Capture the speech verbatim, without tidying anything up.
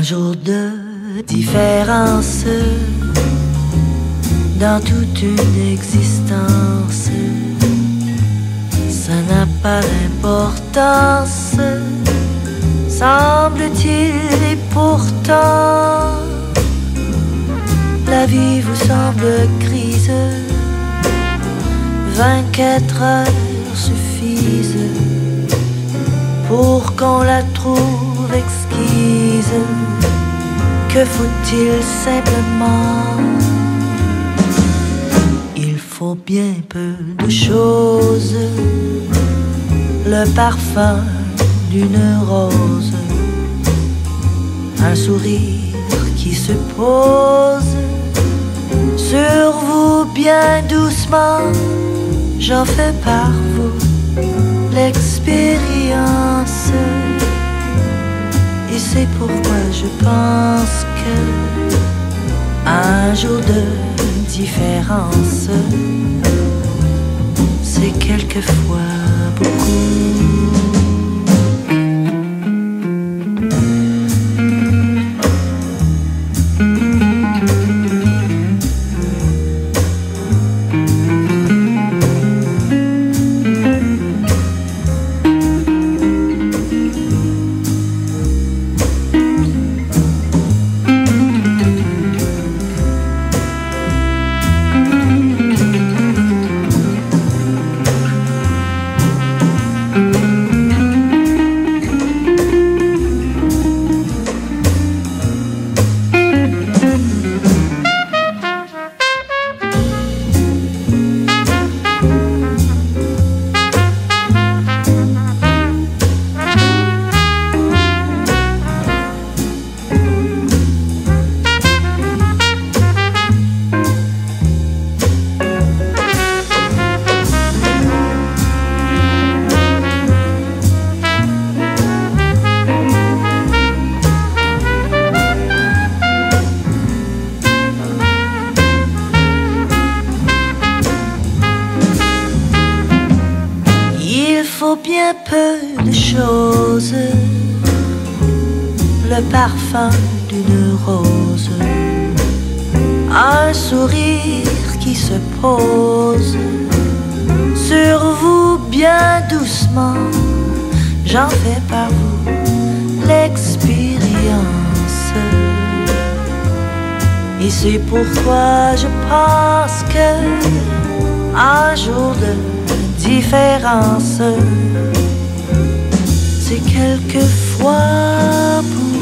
jour de différence dans toute une existence. Ça n'a pas d'importance, semble-t-il, et pourtant la vie vous semble grise. Vingt-quatre heures suffisent pour qu'on la trouve exquise. Que faut-il simplement? Il faut bien peu de choses. Le parfum d'une rose, un sourire qui se pose sur vous bien doucement. J'en fais par vous l'expérience, et c'est pourquoi je pense que un jour de différence, c'est quelquefois beaucoup. Bien peu de choses, le parfum d'une rose, un sourire qui se pose sur vous bien doucement. J'en fais par vous l'expérience, et c'est pourquoi je pense que un jour de différence, c'est quelquefois pour